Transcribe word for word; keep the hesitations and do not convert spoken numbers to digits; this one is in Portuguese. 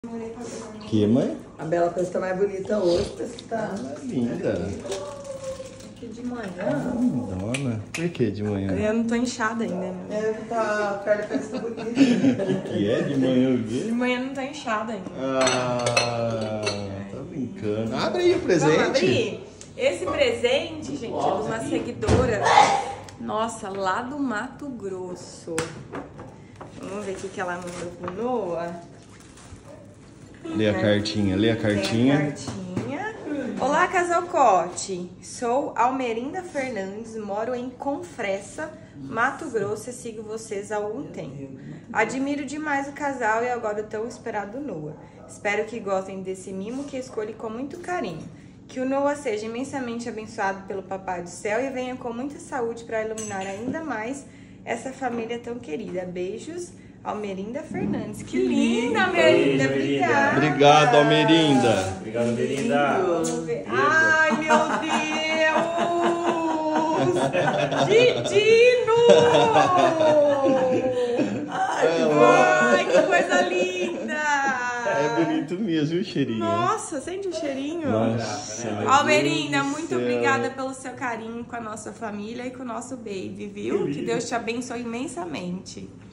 Que, mãe? A Bela parece que tá mais bonita hoje, parece que tá... Ah, linda. Aqui de manhã. Dona. Por que de manhã? Eu não tô inchada ainda, né? É, tá... A Carla parece que tá bonita. O que, que é de manhã o De quê? manhã não tá inchada ainda. Ah, tá brincando. Abre aí o presente. Vamos abrir? Esse presente, gente, é de uma seguidora nossa, lá do Mato Grosso. Vamos ver o que, que ela mandou pro Noah. Lê a cartinha, lê a Tem a cartinha. cartinha. Olá, casal Cote. Sou Almerinda Fernandes, moro em Confresa, Mato Grosso e sigo vocês há algum tempo. Admiro demais o casal e agora o tão esperado Noah. Espero que gostem desse mimo que escolhi com muito carinho. Que o Noah seja imensamente abençoado pelo Papai do Céu e venha com muita saúde para iluminar ainda mais essa família tão querida. Beijos, Almerinda Fernandes. Que linda, Almerinda. Beijo, Obrigada. Obrigado, Almerinda. Obrigado, Almerinda. Vamos ver. Ai, meu Deus! Didino! Ai, que coisa linda! É bonito mesmo, viu, cheirinho? Nossa, sente o cheirinho? Nossa, meu Almerinda, Deus do muito céu. obrigada pelo seu carinho com a nossa família e com o nosso baby, viu? Que Que Deus te abençoe imensamente.